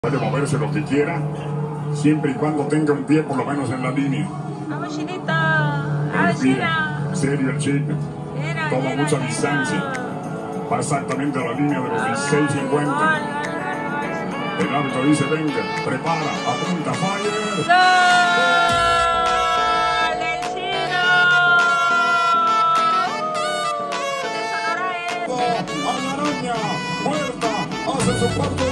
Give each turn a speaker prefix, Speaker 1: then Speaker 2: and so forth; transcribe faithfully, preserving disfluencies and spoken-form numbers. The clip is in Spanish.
Speaker 1: Puede moverse lo que quiera, siempre y cuando tenga un pie por lo menos en la línea.
Speaker 2: Vamos, Chinito. A ver,
Speaker 1: Respira,
Speaker 2: China.
Speaker 1: serio el chico.
Speaker 2: Mira,
Speaker 1: Toma
Speaker 2: mira,
Speaker 1: mucha
Speaker 2: mira.
Speaker 1: distancia. Va exactamente a la línea de los dieciséis cincuenta.
Speaker 2: Gol, gol, gol,
Speaker 1: El árbitro dice, venga, prepara, apunta, fire.
Speaker 2: gol. ¡Gol del Chino! De Sonora es.
Speaker 1: A la araña, muerta, hace su cuarto